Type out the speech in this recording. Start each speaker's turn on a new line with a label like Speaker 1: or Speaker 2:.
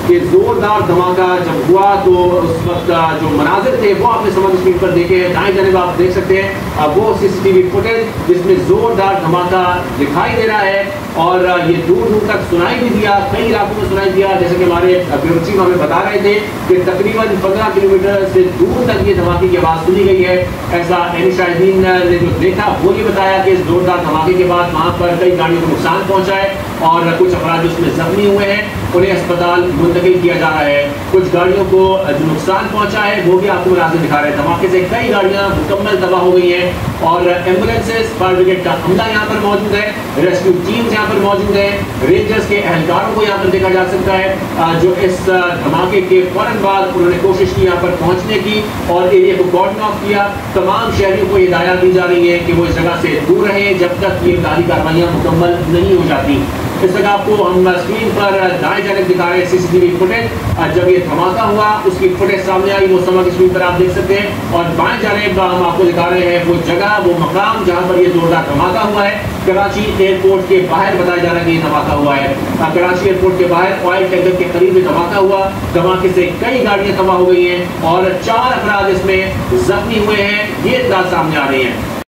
Speaker 1: कि जोरदार धमाका जब हुआ तो उस वक्त जो मनाजिर थे वो आपने समझ स्क्रीन पर देखे हैं। दाएं जानिब आप देख सकते हैं वो सीसीटीवी फुटेज जिसमें जोरदार धमाका दिखाई दे रहा है और ये दूर दूर तक सुनाई भी दिया, कई इलाकों में सुनाई दिया। जैसे कि हमारे ब्यूरो चीफ हमें बता रहे थे कि तकरीबन 15 किलोमीटर से दूर तक ये धमाके की आवाज़ सुनी गई है। ऐसा एनी शाहिदीन ने जो देखा वो ये बताया कि इस जोरदार धमाके के बाद वहाँ पर कई गाड़ियों को नुकसान पहुँचा है और कुछ अफराद उसमें जख्मी हुए हैं, उन्हें अस्पताल मुंतकिल किया जा रहा है। कुछ गाड़ियों को जो नुकसान पहुंचा है वो भी आपको मनाज़िर दिखा रहे हैं। धमाके से कई गाड़ियां मुकम्मल तबाह हो गई हैं और एम्बुलेंसेस, फायर ब्रिगेड का अमला यहाँ पर मौजूद है, रेस्क्यू टीम्स यहाँ पर मौजूद है, रेंजर्स के एहलकारों को यहाँ पर देखा जा सकता है जो इस धमाके के फौरन बाद उन्होंने कोशिश की यहाँ पर पहुँचने की और एरिया को कॉर्डन ऑफ किया। तमाम शहरियों को हिदायत दी जा रही है कि वो इस जगह से दूर रहें जब तक ये इमदादी कार्रवाइयाँ मुकम्मल नहीं हो जाती। इस जगह आपको हम स्क्रीन पर दाएं जानिब दिखा रहे हैं सीसीटीवी फुटेज। जब ये धमाका हुआ उसकी फुटेज सामने आई, वो समय की स्क्रीन पर आप देख सकते हैं और बाएं जानिब हम आपको दिखा रहे हैं वो जगह, वो मकाम जहां पर ये जोरदार धमाका हुआ है। कराची एयरपोर्ट के बाहर बताया जा रहा है कि ये धमाका हुआ है। कराची एयरपोर्ट के बाहर ऑयल टैंकर के करीब ये धमाका हुआ। धमाके से कई गाड़ियां तबाह हो गई हैं और 4 अफराद इसमें जख्मी हुए हैं, ये इत्तला सामने आ रही है।